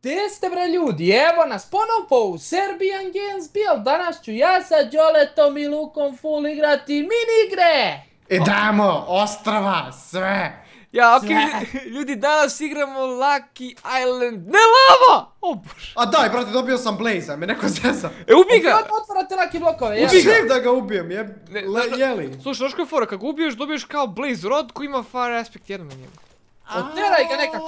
Gdje ste bre ljudi? Evo nas ponovo u Serbian Games Build. Danas ću ja sa Đoletom i Lukom full igrati mini igre. I dajmo ostrava, sve. Ja, okej, ljudi, danas igramo Lucky Island. Ne lava! O bože. A daj, brate, dobio sam Blaze, me neko zeza. Ubi ga! Kad otvarate Lucky blokove? Ubi ga! Živ da ga ubijem, jeli. Slušaj, znaš koja je fora, kad ga ubiješ dobiješ kao Blaze Rod koji ima Fire Aspect 1 na njemu. Otjeraj ga nekako.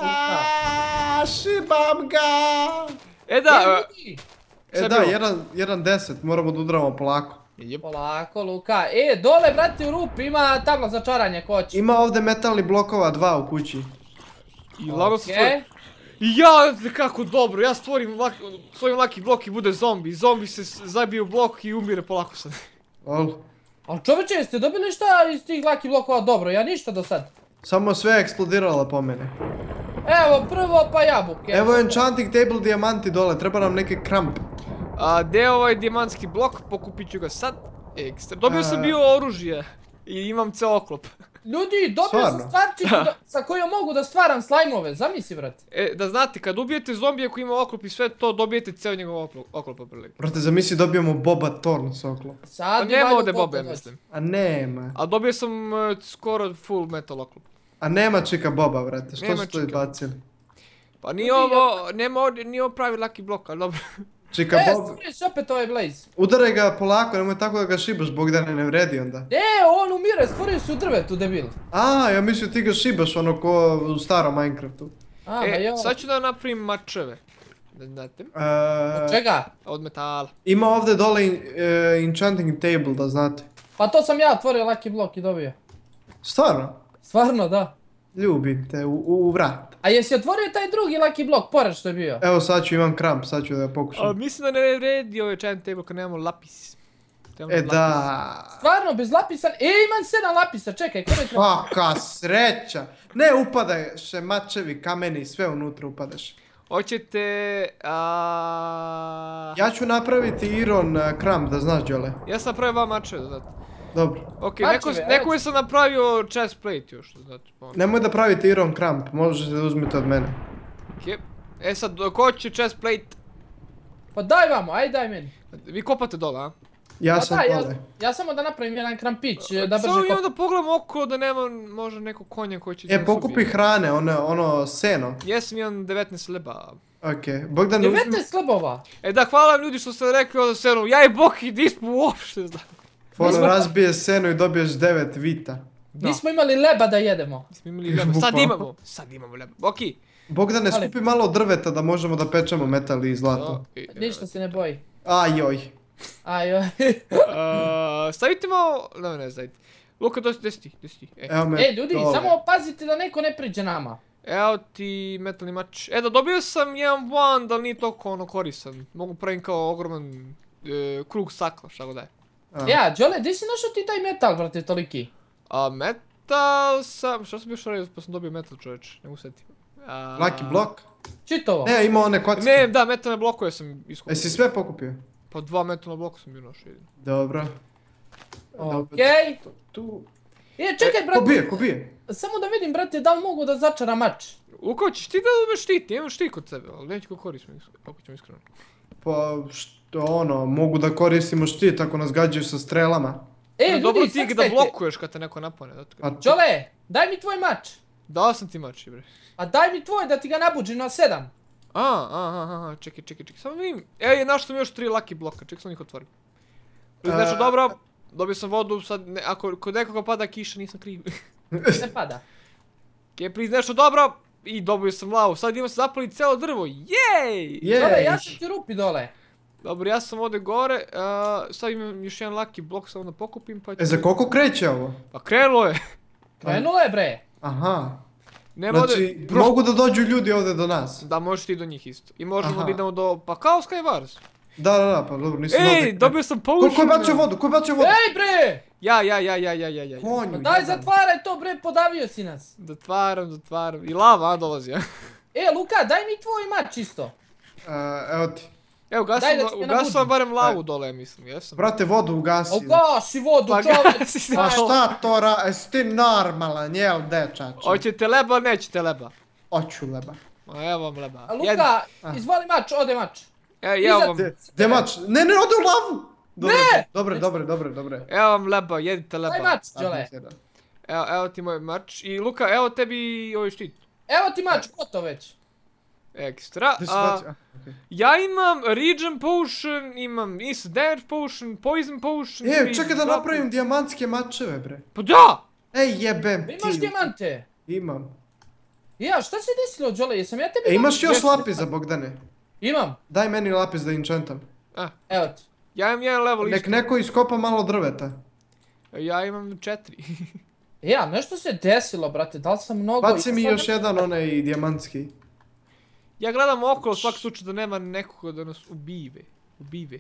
Šibam ga. E da, Da, 1.10, moramo da udramo polako. Polako, Luka. Dole, brate, u rupi ima tabla za čaranje, ko će. Ima ovdje metalnih blokova 2 u kući. i lagano se stvori. Ja, kako dobro, ja stvorim Lucky blok i bude zombi. Zombi se zabije u blok i umire polako sad. Ali čoveče, jeste dobili šta iz tih Lucky blokova dobro? Ja ništa do sad. Samo sve je eksplodiralo po mene. Evo, prvo pa jabuke. Evo enchanting table dijamanti dole, treba nam neki kramp. Gdje je ovaj dijamantski blok, pokupit ću ga sad. Ekstra. Dobio sam bio oružje i imam ceo oklop. Ljudi, dobio sam stvarčicu sa kojom mogu da stvaram slajmove, zamisli brate. Da znate, kad ubijete zombije koji ima oklop i sve to, dobijete ceo njegov oklop otprilike. Brate, zamisli dobijemo Boba Thorn s oklop. A nema ovdje Boba, ja mislim. A nema. A dobio sam skoro full metal oklop. A nema čika Boba, brate, što su to izbacili? Pa nije ovo, nema ovdje, nije ovo pravi Lucky blok, ali dobro. Čika Bob... Stvoriš opet ovaj Blaze. Udaraj ga polako, nemoj tako da ga šibaš, Bogdane, ne vredi onda. On umire, stvoriš u drvetu, debil. Ja mislio ti ga šibaš ono ko u starom Minecraftu. Sad ću da napravim mačeve. Da znate. Od čega? Od metala. Ima ovdje dole enchanting table, da znate. Pa to sam ja otvorio Lucky blok i dobio. Stvarno? Stvarno, da. Ljubim te, u vrat. A jesi otvorio taj drugi Lucky blok, pored što je bio? Evo sad ću, imam kramp, sad ću da ga pokušam. Mislim da ne vredi ovaj enchanting table kad nemamo lapis. Da. Stvarno, bez lapisa... imam 7 lapisa, čekaj, kome treba? Kaka sreća. Ne upadaš mačevi, kameni, sve unutra upadaš. Hoćete... Ja ću napraviti iron kramp, da znaš, Đole. Ja sam napravio dva mačeve, da znate. Dobro. Okej, neko je sam napravio chest plate još, da znate. Nemoj da pravite iron kramp, možete da uzmete od mene. Okej. Sad, ko će chest plate? Pa daj vamo, aj daj meni. Vi kopate dole, a? Ja sam dole. Ja samo da napravim jedan krampić, da brže samo imam da pogledam oko da nema možda neko konja koji će... Pokupi hrane, ono seno. Jesam, imam 19 leba. Okej, Bogdan uzmi... 19 lebova? Da, hvala vam ljudi što ste rekli o senu, ja i Boki nismo uopšte znam. Foro razbije seno i dobiješ 9 vita. Nismo imali leba da jedemo. Nismo imali leba, sad imamo leba, Boki. Bogdane, skupi malo drveta da možemo da pečemo metal i zlato. Ništa se ne boji. Ajoj. Stavite malo, ne stavite. Luka, desi ti. Ljudi, samo pazite da neko ne priđe nama. Evo ti metalni mač. Da, dobio sam jedan wand, ali nije toliko koristan. Mogu pravim kao ogroman krug stakla, šta god da je. Đole, gdje si našao ti taj metal, brate, toliki? Metal sam, šta sam bio šario pa sam dobio metal, čoveč, ne usetim. Lucky blok? Čitovo? Ne, ima one kocke. Ne, da, metalne blokove sam iskupio. Jesi sve pokupio? Pa 2 metalna bloka sam bio našao. Dobro. Okej. Čekaj, brate. Ko bije? Samo da vidim, brate, da li mogu da začara mač. Luka, ćeš ti da uzmeš štit, imam štit kod sebe, ali neću ga koristim, kako ćemo iskreno. Pa, mogu da koristimo štit ako nas gađaju sa strelama. Dobro ti da blokuješ kad te neko napane. Đole, daj mi tvoj mač. Dao sam ti mač, bre. A daj mi tvoj da ti ga nabuđim na 7. Čekaj, samo vidim. Našao sam još 3 Lucky bloka, čekaj sam ih otvorim. Nešto dobro, dobio sam vodu, sad, ako kod nekoga pada kiša nisam kriv. Ne pada. Priz nešto dobro i dobio sam lavu, sad idemo se zapaliti celo drvo, jej! Đole, ja sam ti rupi dole. Dobro, ja sam ovdje gore, sad imam još jedan Lucky blok, samo da pokupim pa... Za koliko kreće ovo? Pa krenulo je! Krenulo je, bre! Aha. Znači, mogu da dođu ljudi ovdje do nas? Da, možeš ti do njih isto. I možemo da idemo do... pa kao Skywars. Da, pa dobro, nisam ovdje. Dobio sam potion. Ko je bacio vodu? Ej, bre! Ja. Konju, daj, zatvaraj to, bre, podavio si nas. Zatvaram. I lava dolazi, ja. Luka, daj mi tvoj mač isto. Evo ti. Evo, ugasio sam barem lavu dole, mislim, jesam. Brate, vodu ugasi. Ugasi vodu, čovjek. Pa šta to jesi ti normalan, jel, dečače? Hoćete leba, nećete leba? Hoću leba. Ma evo vam leba. A Luka, izvoli mač, ode mač. Evo vam, Gdje mač? Ne, ode u lavu! Ne! Dobre. evo vam leba, jedite Daj leba. mač, Đole. Evo ti moj mač. I Luka, evo tebi ovaj štit. Evo ti mač, gotovo već. Ekstra. Ja imam Regen Potion, imam Instant Damage Potion, Poison Potion. Čekaj da napravim dijamantske mačeve, bre. Pa da! Ej, jebem ti. Imaš dijamante? Imam. Ja, šta se desilo, Đole, jesam ja tebi... Imaš još lapisa, Bogdane? Imam. Daj meni lapis da enchantam. Evo ti. Ja imam jedan level isto. Nek neko iskopa malo drveta. Ja imam 4. Ja, nešto se desilo, brate, da li sam mnogo... Baci mi još jedan onaj dijamantski. Ja gledam okolo svaki slučaj da nema nekoga da nas ubive.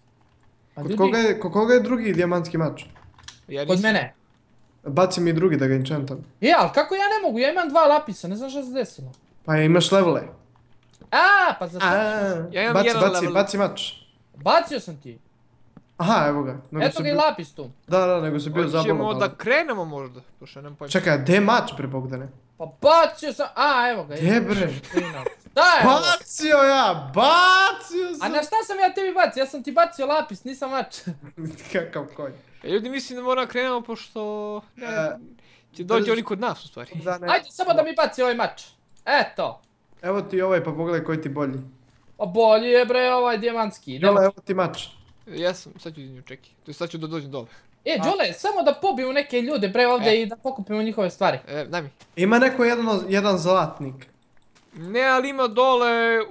Kod koga je drugi dijamantski mač? Kod mene. Baci mi drugi da ga enchantam. Ja, ali kako ja ne mogu, ja imam 2 lapisa, ne znam šta se desilo. Pa imaš levele. Pa za šta? Ja imam jedan level. Baci mač. Bacio sam ti. Aha, evo ga. Eto ga i lapis tu. Da, nego se bio zabavno. Hoćemo da krenemo možda, pošto nemam pojma. Čekaj, gdje je mač, bre, Bogdane? Pa bacio sam, evo ga. Gdje, bre? Da, evo. Bacio A sam! na šta sam ja tebi bacio? Ja sam ti bacio lapis, nisam mač. Kakav konj. Ljudi, mislim da moramo krenemo pošto... će doći oni kod nas u stvari. Ajde, samo da mi baci ovaj mač. Eto. Evo ti ovaj, pa pogledaj koji ti bolji. Pa bolji je, bre, ovaj dijamantski. Đole, evo ti mač. Jesam, sad ću nju čeki. To je sad ću da dođem dole. Đole, samo da pobiju neke ljude, bre, ovdje i da pokupimo njihove stvari. Daj mi. Ima neko jedan zlatnik. Ne, ali ima dole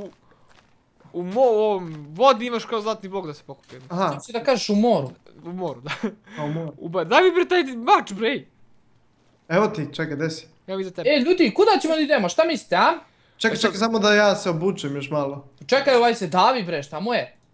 u vodi imaš kao zlatni blok da se pokupi. Aha. Što da kažeš u moru? U moru, da. A u moru. Daj mi bre taj mač, bre. Evo ti, čekaj, gdje si? Evo iza tebe. Ljudi, kuda ćemo da idemo, šta mislite, a? Čekaj, samo da ja se obučem još malo. Čekaj, ovaj se davi, bre, šta mu je?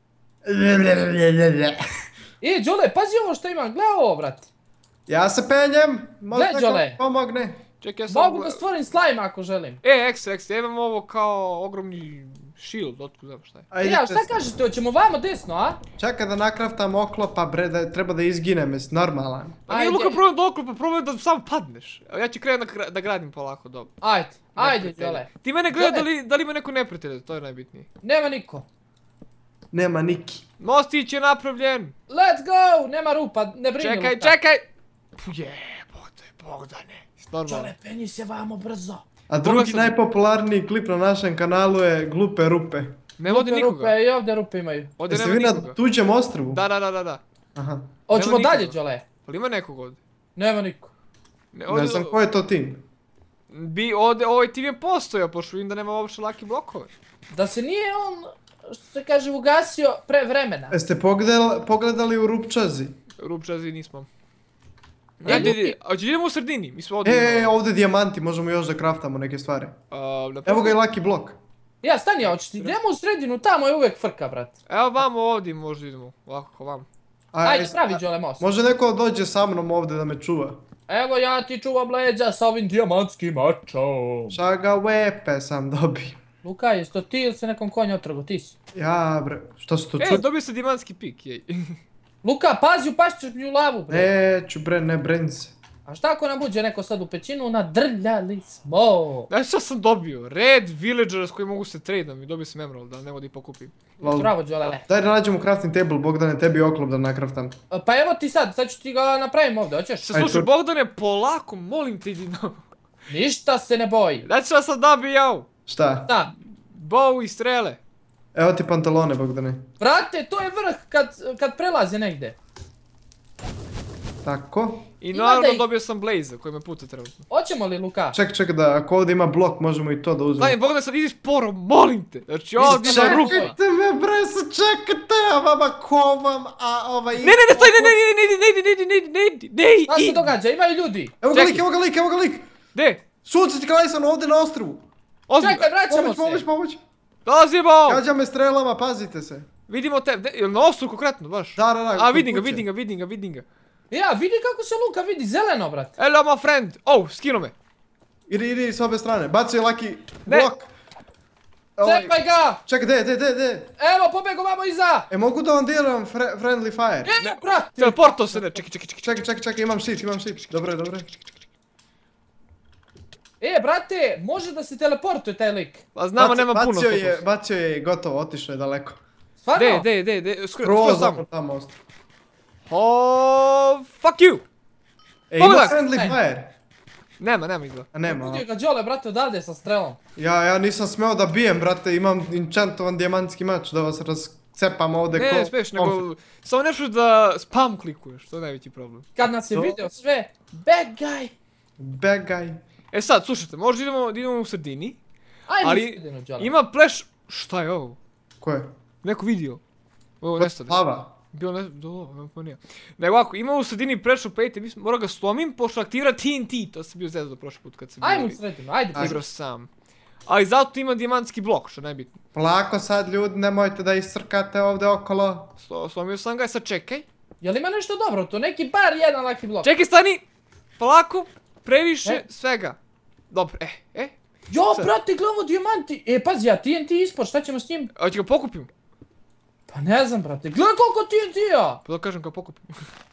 Đole, pazi ovo što imam, gle ovo, brate. Ja se penjem, možda Gle, Đole. neko pomogne. Čekaj, ja sam... Mogu da stvorim slime ako želim. Ekstra, ja imam ovo kao ogromni shield, otkud znam šta je. Ja, šta kažete, hoćemo vamo desno, a? Čekaj da nakraftam oklopa, bre, treba da izginem, jesi normalan. Pa nije Luka problem da oklopa, problem da samo padneš. Ja ću krenuti da gradim polako, dobro. Ajde, Đole. Ti mene gleda da li ima neko neprijatelja, to je najbitnije. Nema niko. Nema Niki. Mostić je napravljen. Let's go, nema rupa, ne brini Luka. Čekaj. Jebote, Bogdane. Đole, penji se vamo brzo. A drugi najpopularniji klip na našem kanalu je glupe rupe. Nema ovdje nikoga. I ovdje rupe imaju. Ovdje Jeste nema vi nikoga. na tuđem ostrvu? Da. Aha. Hoćemo dalje, Đole. Ali ima nekog ovdje? Nema niko. Ne znam ko je to tim. Ovaj tim je postojao, pošto vidim da nema uopće laki blokove. Da se nije on, što se kaže, ugasio pre vremena. Jeste pogledali u rupčazi? Rupčazi nismo. Idemo u sredini, mi smo ovdje. Ovdje dijamanti, možemo još da kraftamo neke stvari. Evo ga i laki blok. Ja, stani, hoćeš ti, idemo u sredinu, tamo je uvijek frka, brat. Evo vamo ovdje možda idemo, ovako vamo. Ajde, pravi Đole most. Može neko dođe sa mnom ovdje da me čuva? Evo ja ti čuvam leđa sa ovim dijamantskim mačom. Šaga wepe sam dobio. Luka, jes to ti ili se nekom konju otrgo, ti si? Ja bre, što se to čuo? Dobio sam dijamantski pik, jej. Luka, pazi, upašćeš mi u lavu, bre. Neću bre, ne brin se. A šta ako nam uđe neko sad u pećinu, nadrljali smo. Znaš šta sam dobio? Red villagers koji mogu se tradam i dobio sam emerald, da ne vodi pokupim. Bravo, Đole. Daj da nađemo crafting table, Bogdane, tebi oklop da nakraftam. Pa evo ti sad ću ti ga napravim ovdje, hoćeš? Slušaj, Bogdane, polako, molim te, idi na... Ništa se ne boji. Znači šta sam dobio? Šta? Da. Bow i strele. Evo ti pantalone, Bogdane. Brate, to je vrh kad prelazi negdje. Tako. I naravno dobio sam blaze koji me puca trenutno. Hoćemo li, Luka? Čekaj da ako ovdje ima blok možemo i to da uzmemo. Daj, Bogdane, sad idi sporo, molim te. Znači ovdje na rupa. Čekajte me bre, čekajte, a vama ko vam, a ovaj... Ne, stoj, ne, Šta se događa, imaju ljudi. Evo ga lik. Gdje? Suci ti Klajsan ovdje na ostrovu. Čekaj, vraćamo se. Pomoć. Dolazimo! Gađa me strelama, pazite se. Vidimo te, jel na ostrovu konkretno, baš? Da. A, vidim ga. Ja, vidi kako se Luka vidi, zeleno, brat. Hello, my friend. Oh, skino me. Idi s obe strane, bacio laki blok. Cepaj ga! Čekaj, de. Evo, pobjegu vamo iza! Mogu da vam dijelam friendly fire? Ne, brate! Teleporto se ne, čekaj. Čekaj, imam shit. Dobro. Brate, može da se teleportuje taj lik. Pa znamo, nema puno. Bacio je i gotovo, otišao je daleko. Stvarno? De, Skroz tamo ostao. Oh, fuck you! Ima Pogledaj! friendly fire. Nema izgleda. A nema. Budio ga Đole, brate, odavde sa strelom. Ja nisam smeo da bijem, brate, imam enchantovan dijamantski mač, da vas rascepam ovdje ko... Ne smiješ, nego samo nešto da spam klikuješ, to je najveći problem. Kad nas je video sve, bad guy. Bad guy. E sad, slušajte, možda idemo u sredini, Ajmo ali sredinu, Đole. ima pleš... Šta je ovo? Ko je? Neko vidio. Ovo nestane. Lava. Bilo ne... pa nije. Nego ovako, ima u sredini plešu pejte, moram ga slomim, pošto aktivira TNT, to sam bio zezao prošli put kad sam bio... Ajmo u sredinu, ajde. Igrao sam. Ali zato ima dijamantski blok, što je najbitno. Polako sad ljudi, nemojte da iscrkate ovdje okolo. Slomio sam ga, sad čekaj. Jel ima nešto dobro tu, neki bar jedan laki blok? Čekaj, stani! Polako, previše svega. Dobro, Jo, brate, gledamo dijamanti. Pazi, ja TNT ispod, šta ćemo s njim? Hoće ga pokupim. Pa ne znam, brate, gledaj koliko TNT-a! Pa da kažem ga pokupim.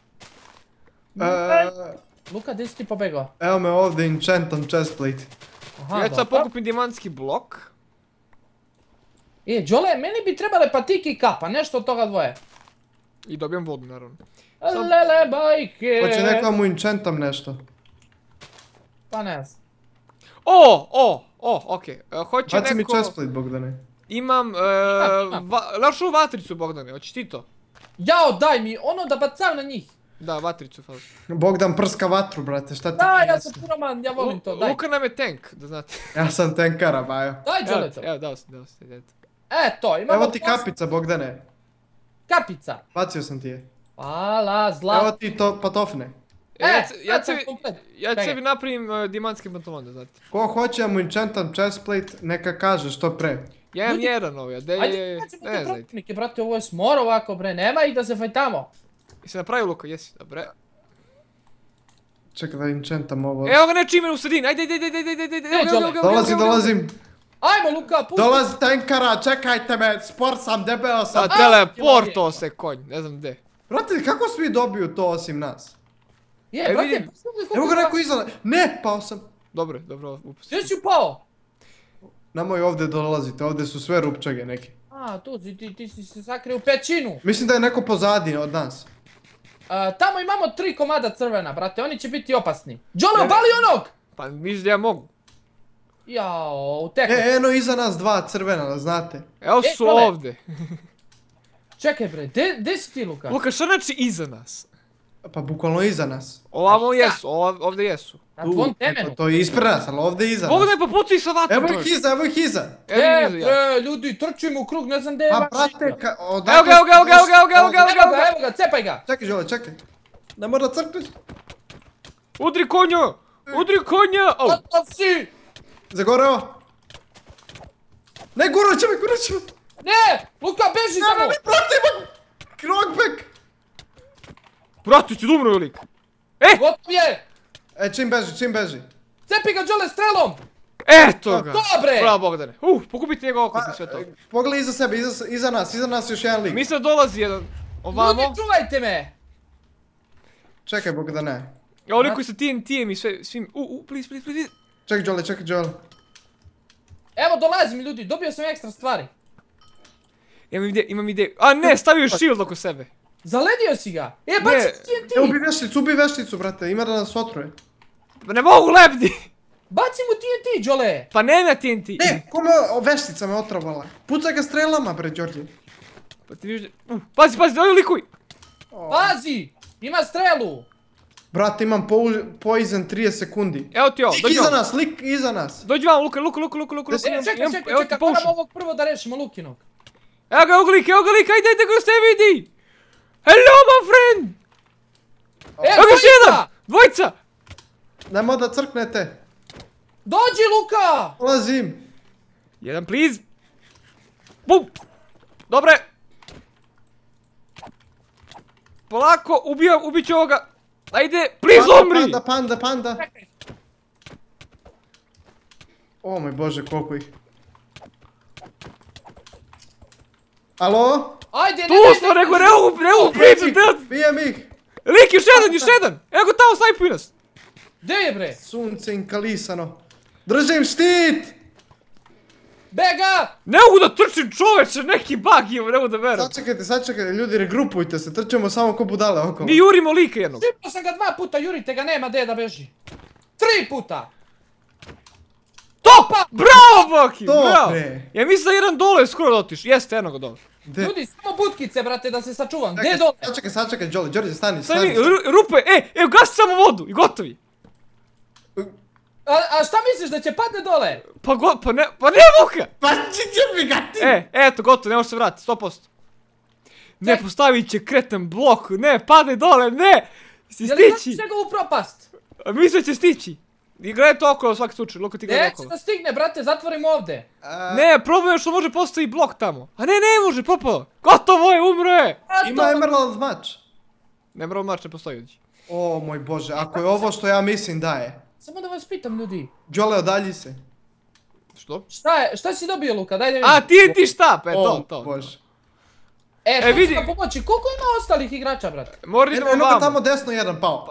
Luka, gdje si ti pobegao? Evo me ovdje enchantan chestplate. Aha, Ja sad pokupim dijamantski blok. Đole, meni bi trebale patike i kapa, nešto od toga dvoje. I dobijem vodu, naravno. Lele, bajke. Hoće neko mu enchantam nešto. Pa ne znam. Okej. Hoće Baci mi neko... chestplate, Bogdane. Imam, našu vatricu, Bogdane, hoćeš ti to? Jao, daj mi ono da bacam na njih. Da, vatricu, fali. Bogdan prska vatru, brate, šta ti... Da, ja sam puroman, ja volim to, daj. Luka nam je tank, da znate. Ja sam tankara, bajo. Daj, Đole to. Evo, dao si, eto. Eto, imamo... Evo ti kapica, Bogdane. Kapica. Bacio sam ti je. Hvala, zla. Evo ti to patofne. Ja sebi napravim dijamantski pantalon, da znate. Ko hoće da mu enchantam chestplate, neka kaže što pre. Ja imam jedan ovaj, a de Ajde, je... kaćemo Ne te znajte. protivnike, brate, ovo je smor ovako, bre, nema ih da se fajtamo. Jesi napravio, Luka? Jesi, dobre. Čekaj da enchantam ovo. Evo ga neči ime u sredini, ajde, Dolazim. Ajmo, Luka, pusti. Dolazi tankara, čekajte me, spor sam, debeo sam. Teleporto se konj, ne znam gdje. Brate, kako svi dobiju to osim nas? Brate, vidim. Evo ga neko iza... Ne, pao sam. Dobro, upustio. gdje si upao? Nemoj ovdje dolazite, ovdje su sve rupčage neki. A, tu si, ti si se sakrio u pećinu. Mislim da je neko pozadi od nas. Tamo imamo 3 komada crvena, brate, oni će biti opasni. Đole, obali onog! Pa misliš da ja mogu. Jao, uteko. Eno iza nas 2 crvena, da znate. Evo su Đole. ovdje. Čekaj, bre, gdje si ti, Luka? Luka, šta znači iza nas? Pa bukvalno iza nas. Ovamo jesu, ovdje jesu. Na tvom temenu. To je ispred nas, ali ovdje iza nas. Pogledaj pa puci sa vatrom. Evo ih iza, evo ih iza. Bre, ljudi, trčimo u krug, ne znam gdje je Pa vaš brate, igra. Evo ga. Evo ga, cepaj ga. Čekaj, Žole, čekaj. Ne mora crkneš. Udri konja! Au. Gotov si! Zagoreo. Ne, gurat će me. Ne, Luka, beži za mnom. Brate, ima knockback. Brate, ću da umro je lik. Gotov je. Čim beži. Cepi ga, Đole, strelom. Eto ga. Dobre. Bravo, Bogdane. Pokupite njega oko i sve to. Pogledaj iza sebe, iza nas još jedan lik. Mislim da dolazi jedan ovamo. Ljudi, čuvajte me. Čekaj, Bogdane. Evo lik koji sa TNT-em i svim. Please. Čekaj, Đole. Evo, dolazim, ljudi, dobio sam ekstra stvari. Imam ideju. A ne, stavio je shield oko sebe. Zaledio si ga. Baci TNT. Ubi vešticu, brate, ima da nas otruje. Pa ne mogu lebdi. Baci mu TNT, Đole. Pa nema TNT. Ne, kome veštica me otrovala. Pucaj ga strelama, bre, Đorđe. Pa ti vidiš da... Pazi, doj likuj. Pazi, ima strelu. Brate, imam poison 30 sekundi. Evo ti ovo, dođi vam. Lik iza nas. Dođi vam, Luka. Čekaj, moram ovog prvo da rešimo Lukinog. Evo ga lik, ajde ko ste vidi. Hello, my friend. Evo ga još jedan, dvojica. Nemo da crknete. Dođi, Luka. Dolazim. Jedan, please. Bum. Dobre. Polako, ubit ću ovoga. Ajde, please umri. Panda. O moj bože, koliko ih. Alo? Ajde, tu smo, ne mogu pričati. Bijem ih. Lik, još jedan. Evo ga tamo, snajpuj nas. Gdje je, bre? Sunce inkalisano. Držim štit! Bega! Ne mogu da trčim čoveče, neki bug ima, ne mogu da verujem. Sačekajte, ljudi, regrupujte se, trčemo samo ko budale okolo. Mi jurimo lika jednog. Šipao sam ga 2 puta, jurite ga, nema gdje da beži. 3 puta! Topa! Bravo, Boki, bravo! bre. Ja mislim da jedan dole skoro da otiš, jeste jednog od dole. Ljudi, samo butkice, brate, da se sačuvam. Gdje je dole? Sačekaj, Đorđe, stani. Stani, rupe, evo gasi samo vodu i gotovi. A šta misliš, da će padne dole? Pa ne Vuka! Pa će mi ga ti! Eto, gotovo, ne može se vratiti, 100%. Ne, postavit će kretan blok, ne, padaj dole, ne! Si Je li stići! znaš njegovu propast? Mislim da će stići. I gledaj to okolo svaki slučaj, Luka ti gleda Neće okolo. da stigne, brate, zatvorimo ovdje. Ne, probaj što može postaviti blok tamo. A ne može, propao. Gotovo je, umro je. Ima Emerald mač. Ne mora mač, ne postoji ovdje. O moj bože, ako je ovo što ja mislim da je. Samo da vas pitam, ljudi. Đole, odalji se. Što? Šta si dobio, Luka? Daj da vidim. A ti štap, to. Bože. E, vidi. tu ću pomoći. Koliko ima ostalih igrača, brate? Mora idemo Eno ga vamo. tamo desno jedan pao.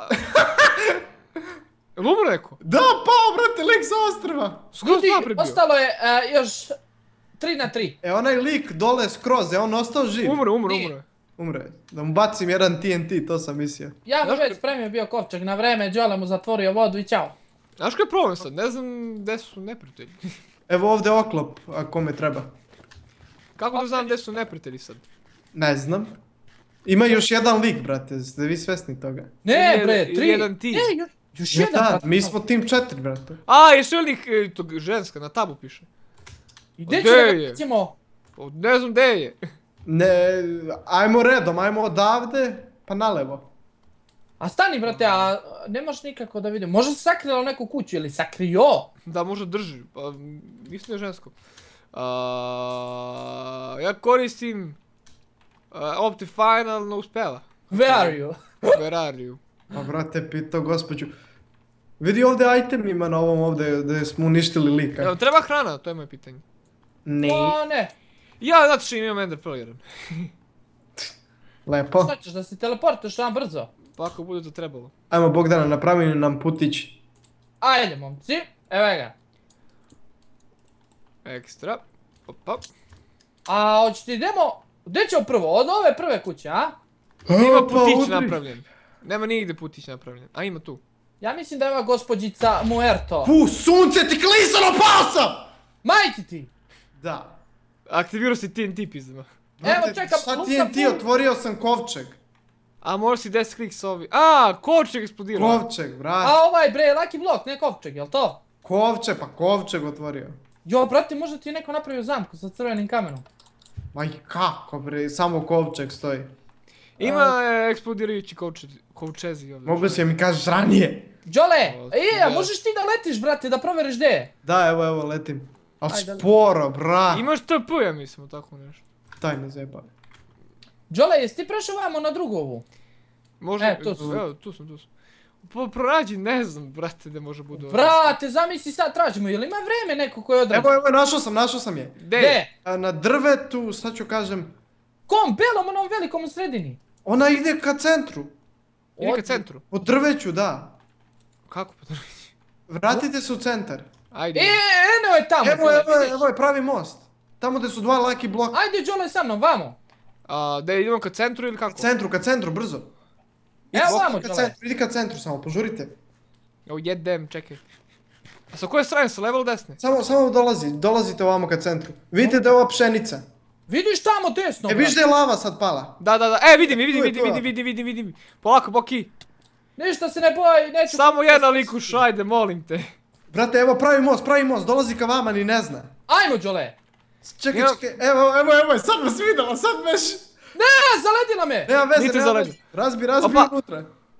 Jel umro neko? Da, pao, brate, lik sa ostrva. Skroz Ljudi, naprijed bio. ostalo je još 3 na 3. E, onaj lik dole skroz, je on ostao živ? Umro. Umre. Da mu bacim jedan TNT, to sam mislio. Ja mu već spremio bio kovčeg na vreme, Đole mu zatvorio vodu i čao. Znaš kaj je problem sad? Ne znam gdje su neprijatelji. Evo ovdje oklop, ako me treba. Kako da znam gdje su neprijatelji sad? Ne znam. Ima još jedan lik, brate, ste vi svjesni toga? Ne, bre, Ili 3. jedan ti. Ne, još Ne, jedan, da, brate. mi smo tim 4, brate. A, još lik, tog ženska, na tabu piše. I gdje Gdje će je? da ćemo? Ne znam gdje je. Ne, ajmo redom, ajmo odavde, pa nalevo. A stani, brate, a nemaš nikako da vidim. Možda se sakrilo u neku kuću ili sakrio? Da, možda drži, pa mislim je žensko. Ja koristim Optifine, ali ne uspjeva. Where are you? Where are you? Pa brate, pitao gospođu. Vidi ovdje item ima na ovom ovdje gdje smo uništili lika. Evo, treba hrana, to je moje pitanje. Ne. O, ne. Ja, zato što imam Ender Pearl 1. Lepo. Šta ćeš, da se teleportuješ vam brzo? Pa ako bude to trebalo. Ajmo Bogdana, napravi nam putić. Ajde, momci. Evo ga. Ekstra. Opa. A hoćete idemo? Gdje ćemo prvo? Od ove prve kuće, a? Ima Pa putić udri. napravljen. Nema nigdje putić napravljen. A ima tu. Ja mislim da je ova gospođica Muerto. Sunce ti klisalo, pao sam! Majki ti! Da. Aktivirao si TNT pizdama. Evo, čekam, Šta Luka, TNT, full. otvorio sam kovčeg. A možeš si 10 klik s ovi. A, kočeg eksplodirao. Kovčeg, brate. A ovaj bre, Lucky Block, ne kovčeg, jel to? Kovčeg, pa kovčeg otvorio. Jo, brate, možda ti je neko napravio zamku sa crvenim kamenom. Ma i kako bre, samo kovčeg stoji. Ima eksplodirajući kovčezi ovdje. Mogu si mi kažeš ranije. Đole, da. možeš ti da letiš, brate, da proveriš gdje je? Da, evo, letim. Al Ajde. sporo, bra. Imaš TP, ja mislim, tako nešto. Taj me zeba. Đole, jesi ti prešao vamo na drugu ovu? Može, tu sam. evo, tu sam. Pronađi, ne znam, brate, da može budu. Brate, zamisli sad tražimo, jel ima vreme neko koje odradi? Evo, našao sam je. Gdje? A na drvetu, sad ću kažem, Kom, belom, onom velikom u sredini? ona ide ka centru. Ide ka centru. Po drveću, da. Kako pa Vratite se u centar. Ajde. Eno je tamo, Đole, vidiš? Evo je pravi most. Tamo gdje su dva Lucky bloka. Ajde, Đole, sa mnom, vamo. Da idemo ka centru ili kako? Ka centru, brzo. Evo vamo, Ka Đole. centru, idi ka centru samo, požurite. Evo jedem, čekaj. A sa koje strane, sa level desne? Samo dolazite ovamo ka centru. Vidite da je ova pšenica. Vidiš tamo desno, Vidiš da je lava sad pala. Da, vidim. Polako, Boki. Ništa se ne boj, neću... Samo jedan likuš, ajde, molim te. Brate, evo pravi most, dolazi ka vama, ni ne zna. Ajmo, Đole. Čekaj, evo, sad me svidala, sad meš. Ne, zaledila me. Nema veze, Niti nema zaledio. veze. Razbi Opa. unutra.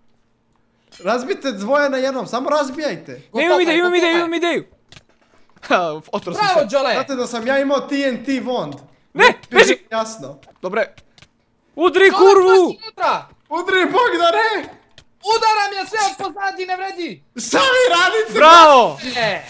Razbite dvoje na jednom, samo razbijajte. Ne, imam ideju. Ha, otvor sam Bravo, se. Đole. Znate da sam ja imao TNT wand. Ne, beži! Jasno. Dobre. Udri Đole, kurvu! pazi unutra. Udri Bogdane! Udaram je sve od pozadi, ne vredi. Šta vi radite? Bravo! Ne.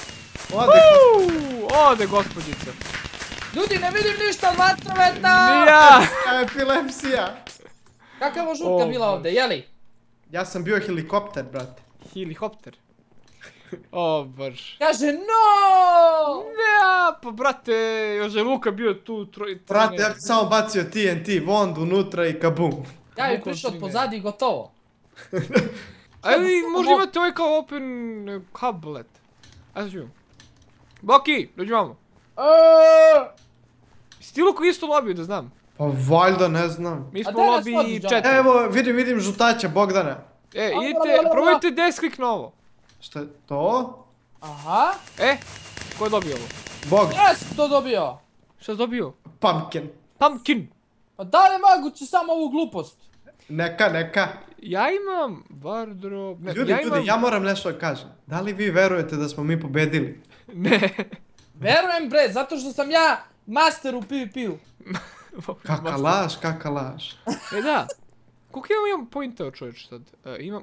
Ode gospođica. Ljudi, ne vidim ništa od vatroveta. Ja! Epilepsija. Kakva je ovo žutka bila ovdje, jeli? Ja sam bio helikopter, brate. Helikopter. O, baš. Kaže no! Ne, pa brate, još je Luka bio tu, Brate, ja bi samo bacio TNT, Wand unutra i kabum. Ja bi prišao od pozadi i gotovo. Ali možda imate ovaj kao open kablet. Ajde ću. Boki, dođi vamo. Si ti Luka isto lobiju da znam? Pa valjda ne znam. Mi smo daj nas lobby vodi, John. 4. Evo, vidim žutača Bogdana. Idite, probajte desklik na ovo. Šta je to? Aha. Ko je dobio ovo? Bog, Ja sam to dobio. Šta je dobio? pumpkin. Pumpkin. Pa da li moguće samo ovu glupost? Neka. Ja imam wardrobe... Ljudi, ja moram nešto da kažem. Da li vi verujete da smo mi pobedili? Ne. Verujem bre, zato što sam ja master u PvP-u. Kaka laž. Da. Koliko imam pointeo čovječ sad? Imam...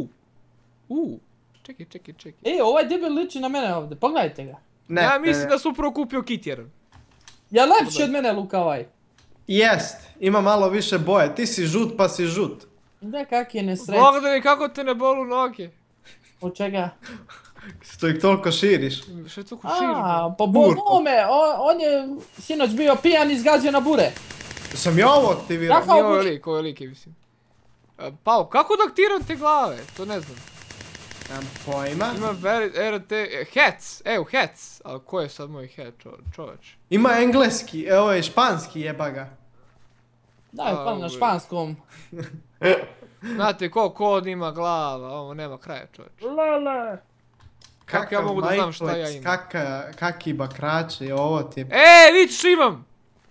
Čekaj. Ovaj debil liči na mene ovdje, pogledajte ga. Ne, Ja mislim da sam upravo kupio kit jedan. Ja lepši od mene Luka ovaj. Jest, ima malo više boje. Ti si žut pa si žut. Da kak je nesreći. Bogdane, kako te ne bolu noge? Od čega? Što ih toliko širiš. Što je to širi? Pa bome, on je sinoć bio pijan i zgazio na bure. Sam ja ovo aktivirao. Kako? Nije ovo lik je mislim. Pao, kako da aktiram te glave? To ne znam. Nemam pojma. Ima RT, hats, evo hats. Ali ko je sad moj hat čoveč? Ima engleski, ovo je španski jeba. Daj, pa na španskom. Znate ko kod ima glava, ovo nema kraja čoveč. Lele. Kako ja mogu da znam šta ja imam? Kaki bakrače, ovo ti je... Vidi što imam!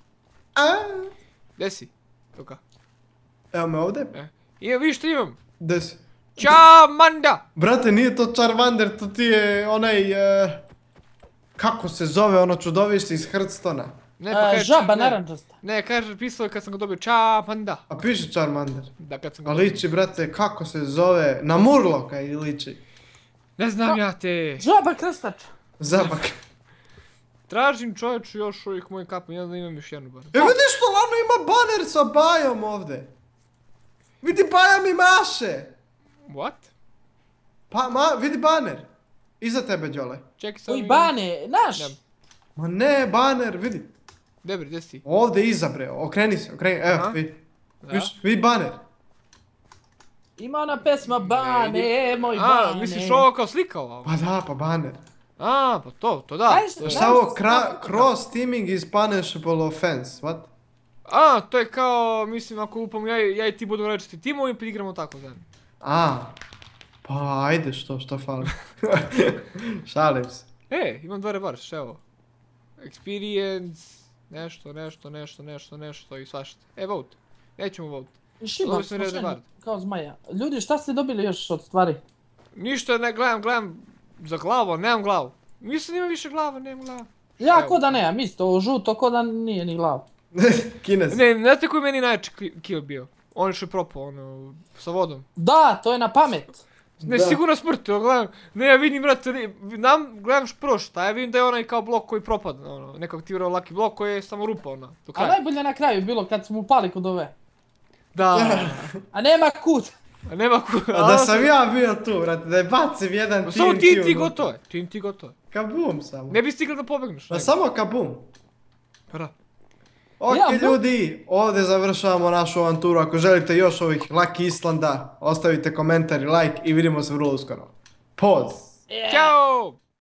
Gdje si? Luka. Evo me ovdje. Vidi što imam? Gdje si? Charmander! Brate, nije to Charmander, to ti je onaj... Kako se zove ono čudovište iz Hearthstona? Žaba narančasta. Ne, kaže, pisao je kad sam ga dobio Charmander. A piše Charmander. Da, kad sam ga A dobio. liči, brate, kako se zove? Na Murloka i liči. Ne znam ja te. Žaba krstač. Zabak. Tražim čovječu još uvijek moj kapu, ja da imam još jednu bar. Vidiš što Lano ima baner sa Bajom ovdje. Vidi Baja mi maše. What? Vidi baner. Iza tebe, Đole. Čekaj sam. Koji bane, naš. Ma ne, baner, vidi. Debri, gdje si? Ovdje iza bre, okreni se, evo, vidi. Vidi baner. Ima ona pesma Bane, moj bane. Misliš ovo kao slika ovo? Pa da, pa baner. Pa to da. Šta ovo, cross teaming is punishable offense, what? To je kao, mislim, ako lupam ja i ti budu različiti timovi pa igramo tako zajedno. Pa ajde, što fali. Šalim se. Imam dva revarš, evo. Experience, nešto i svašta. Vote. Nećemo vote. Šibam slučajno, kao zmaja. Ljudi, šta ste dobili još od stvari? Ništa, ne, gledam za glavu, nemam glavu. Mislim ima više glava, nemam glava. Ja ko da nemam, isto, žuto ko da nije ni glav. Kinez. Ne, znate koji meni najjači kill bio? On što je propao, ono, sa vodom. Da, to je na pamet. Ne, sigurno smrt, gledam, ne, ja vidim, brate, gledam prvo šta, ja vidim da je onaj kao blok koji propada, ono, neko aktivirao lucky blok koji je samo rupa, ono, do kraja. A najbolje na kraju bilo kad smo upali kod ove. Da. A nema kut. A da sam ja bio tu, brate, da je bacim jedan TNT. Samo TNT gotovo je. Kabum samo. Ne bi stigla da pobegneš. Pa samo kabum. Pa da. Ok ljudi, ovdje završavamo našu avanturu. Ako želite još ovih Lucky Islanda, ostavite komentar i like i vidimo se vrlo uskoro. Poz! Ćao!